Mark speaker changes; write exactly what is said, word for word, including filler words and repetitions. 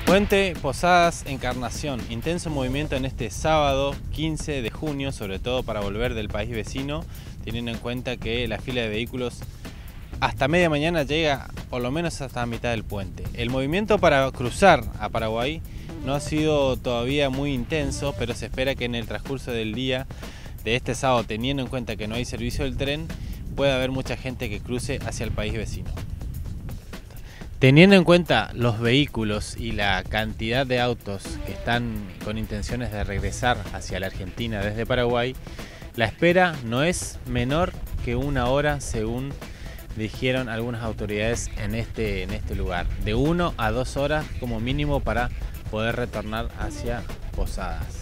Speaker 1: Puente Posadas Encarnación, intenso movimiento en este sábado quince de junio, sobre todo para volver del país vecino, teniendo en cuenta que la fila de vehículos hasta media mañana llega por lo menos hasta la mitad del puente. El movimiento para cruzar a Paraguay no ha sido todavía muy intenso, pero se espera que en el transcurso del día de este sábado, teniendo en cuenta que no hay servicio del tren, pueda haber mucha gente que cruce hacia el país vecino. Teniendo en cuenta los vehículos y la cantidad de autos que están con intenciones de regresar hacia la Argentina desde Paraguay, la espera no es menor que una hora, según dijeron algunas autoridades en este, en este lugar. De uno a dos horas como mínimo para poder retornar hacia Posadas.